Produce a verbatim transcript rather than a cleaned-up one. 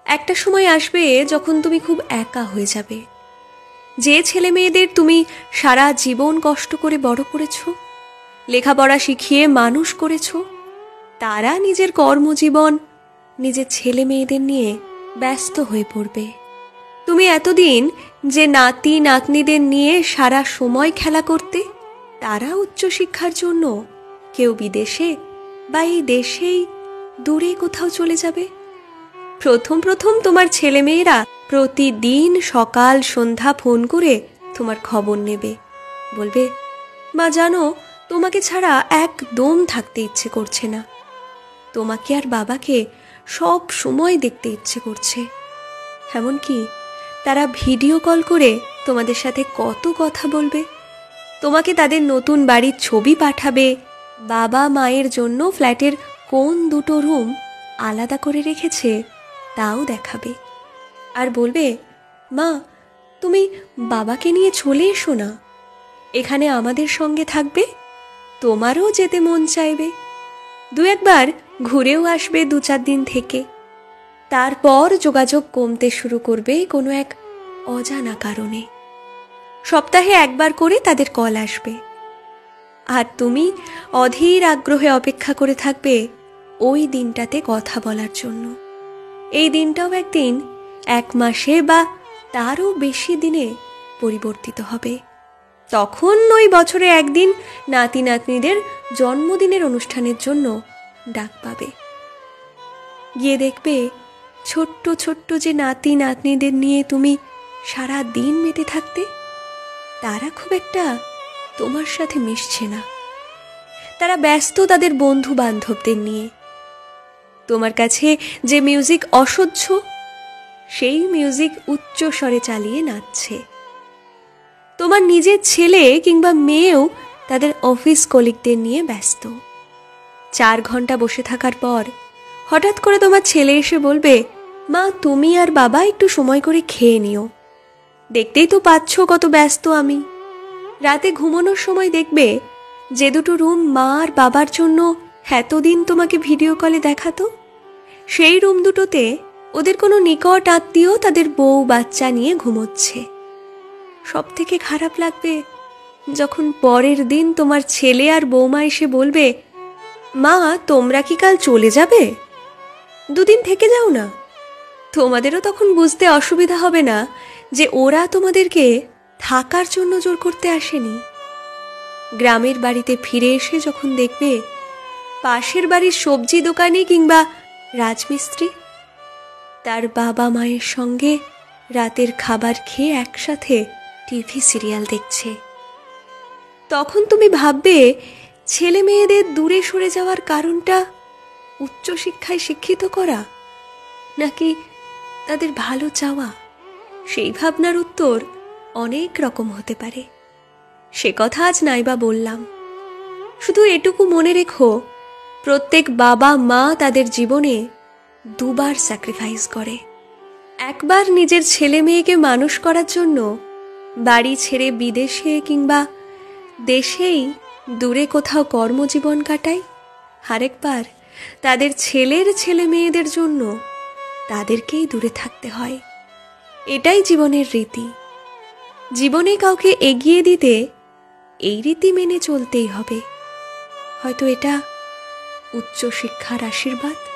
একটা সময় আসবে যখন তুমি খুব একা হয়ে যাবে। যে ছেলে মেয়েদের তুমি সারা জীবন কষ্ট করে বড় করেছ, লেখাপড়া শিখিয়ে মানুষ করেছ, তারা নিজের কর্মজীবন, নিজের ছেলে মেয়েদের নিয়ে ব্যস্ত হয়ে পড়বে। তুমি এতদিন যে নাতি নাতনিদের নিয়ে সারা সময় খেলা করতে, তারা উচ্চশিক্ষার জন্য কেউ বিদেশে বা এই দেশেই দূরে কোথাও চলে যাবে। প্রথম প্রথম তোমার ছেলেমেয়েরা প্রতিদিন সকাল সন্ধ্যা ফোন করে তোমার খবর নেবে, বলবে, মা জানো, তোমাকে ছাড়া একদম থাকতে ইচ্ছে করছে না, তোমাকে আর বাবাকে সব সময় দেখতে ইচ্ছে করছে। এমনকি তারা ভিডিও কল করে তোমাদের সাথে কত কথা বলবে, তোমাকে তাদের নতুন বাড়ির ছবি পাঠাবে, বাবা মায়ের জন্য ফ্ল্যাটের কোন দুটো রুম আলাদা করে রেখেছে তাও দেখাবে। আর বলবে, মা তুমি বাবাকে নিয়ে চলে এসো না, এখানে আমাদের সঙ্গে থাকবে, তোমারও যেতে মন চাইবে। দু একবার ঘুরেও আসবে দু চার দিন থেকে। তারপর যোগাযোগ কমতে শুরু করবে কোনো এক অজানা কারণে। সপ্তাহে একবার করে তাদের কল আসবে, আর তুমি অধীর আগ্রহে অপেক্ষা করে থাকবে ওই দিনটাতে কথা বলার জন্য। এই দিনটাও একদিন এক মাসে বা তারও বেশি দিনে পরিবর্তিত হবে। তখন ওই বছরে একদিন নাতি নাতনিদের জন্মদিনের অনুষ্ঠানের জন্য ডাক পাবে। গিয়ে দেখবে ছোট্ট ছোট্ট যে নাতি নাতনিদের নিয়ে তুমি সারা দিন মেতে থাকতে, তারা খুব একটা তোমার সাথে মিশছে না। তারা ব্যস্ত তাদের বন্ধু বান্ধবদের নিয়ে। তোমার কাছে যে মিউজিক অসহ্য, সেই মিউজিক উচ্চ স্বরে চালিয়ে নাচছে। তোমার নিজের ছেলে কিংবা মেয়েও তাদের অফিস কলিগদের নিয়ে ব্যস্ত। চার ঘন্টা বসে থাকার পর হঠাৎ করে তোমার ছেলে এসে বলবে, মা তুমি আর বাবা একটু সময় করে খেয়ে নিও, দেখতেই তো পাচ্ছ কত ব্যস্ত আমি। রাতে ঘুমানোর সময় দেখবে যে দুটো রুম মা আর বাবার জন্য এতদিন তোমাকে ভিডিও কলে দেখাতো, সেই রুম দুটোতে ওদের কোনো নিকট আত্মীয় তাদের বউ বাচ্চা নিয়ে ঘুমোচ্ছে। সব থেকে খারাপ লাগবে যখন পরের দিন তোমার ছেলে আর বৌমা এসে বলবে, মা তোমরা কি কাল চলে যাবে, দুদিন থেকে যাও না। তোমাদেরও তখন বুঝতে অসুবিধা হবে না যে ওরা তোমাদেরকে থাকার জন্য জোর করতে আসেনি। গ্রামের বাড়িতে ফিরে এসে যখন দেখবে পাশের বাড়ির সবজি দোকানি কিংবা রাজমিস্ত্রি তার বাবা মায়ের সঙ্গে রাতের খাবার খেয়ে একসাথে টিভি সিরিয়াল দেখছে, তখন তুমি ভাববে ছেলে মেয়েদের দূরে সরে যাওয়ার কারণটা উচ্চশিক্ষায় শিক্ষিত করা নাকি তাদের ভালো চাওয়া। সেই ভাবনার উত্তর অনেক রকম হতে পারে। সে কথা আজ নাইবা বললাম। শুধু এটুকু মনে রেখো, প্রত্যেক বাবা মা তাদের জীবনে দুবার স্যাক্রিফাইস করে। একবার নিজের ছেলে মেয়েকে মানুষ করার জন্য বাড়ি ছেড়ে বিদেশে কিংবা দেশেই দূরে কোথাও কর্মজীবন কাটায়, আরেকবার তাদের ছেলের ছেলে মেয়েদের জন্য তাদেরকেই দূরে থাকতে হয়। এটাই জীবনের রীতি। জীবনে কাউকে এগিয়ে দিতে এই রীতি মেনে চলতেই হবে। হয়তো এটা উচ্চশিক্ষার আশীর্বাদ।